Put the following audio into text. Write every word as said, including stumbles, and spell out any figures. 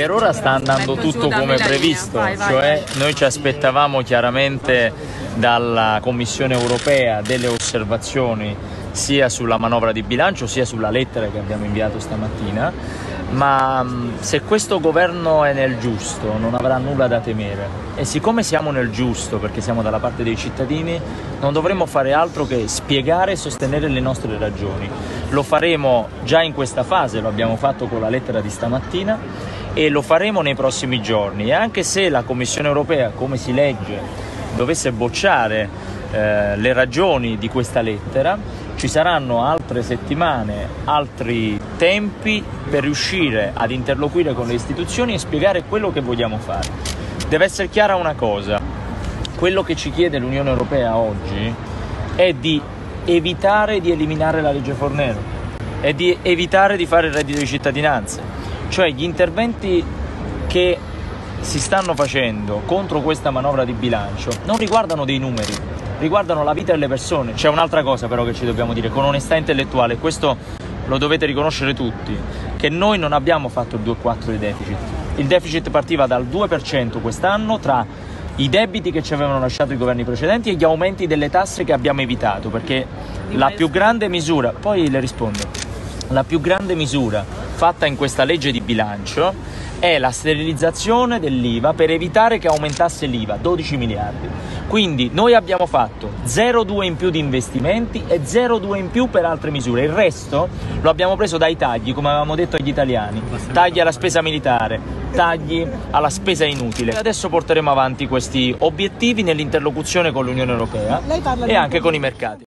Per ora sta andando tutto come previsto, vai, vai, cioè vai. Noi ci aspettavamo chiaramente dalla Commissione europea delle osservazioni sia sulla manovra di bilancio sia sulla lettera che abbiamo inviato stamattina, ma se questo governo è nel giusto non avrà nulla da temere, e siccome siamo nel giusto perché siamo dalla parte dei cittadini non dovremmo fare altro che spiegare e sostenere le nostre ragioni. Lo faremo già in questa fase, lo abbiamo fatto con la lettera di stamattina e lo faremo nei prossimi giorni, e anche se la Commissione europea, come si legge, dovesse bocciare eh, le ragioni di questa lettera, ci saranno altre settimane, altri tempi per riuscire ad interloquire con le istituzioni e spiegare quello che vogliamo fare. Deve essere chiara una cosa: quello che ci chiede l'Unione Europea oggi è di evitare di eliminare la legge Fornero, è di evitare di fare il reddito di cittadinanza, cioè gli interventi che si stanno facendo contro questa manovra di bilancio non riguardano dei numeri, riguardano la vita delle persone. C'è un'altra cosa però che ci dobbiamo dire con onestà intellettuale, questo lo dovete riconoscere tutti, che noi non abbiamo fatto il due virgola quattro di deficit. Il deficit partiva dal due per cento quest'anno tra i debiti che ci avevano lasciato i governi precedenti e gli aumenti delle tasse che abbiamo evitato, perché la più grande misura, poi le rispondo, la più grande misura fatta in questa legge di bilancio è la sterilizzazione dell'I V A per evitare che aumentasse l'I V A, dodici miliardi. Quindi noi abbiamo fatto zero virgola due in più di investimenti e zero virgola due in più per altre misure. Il resto lo abbiamo preso dai tagli, come avevamo detto agli italiani, tagli alla spesa militare, tagli alla spesa inutile. Adesso porteremo avanti questi obiettivi nell'interlocuzione con l'Unione Europea e anche con i mercati.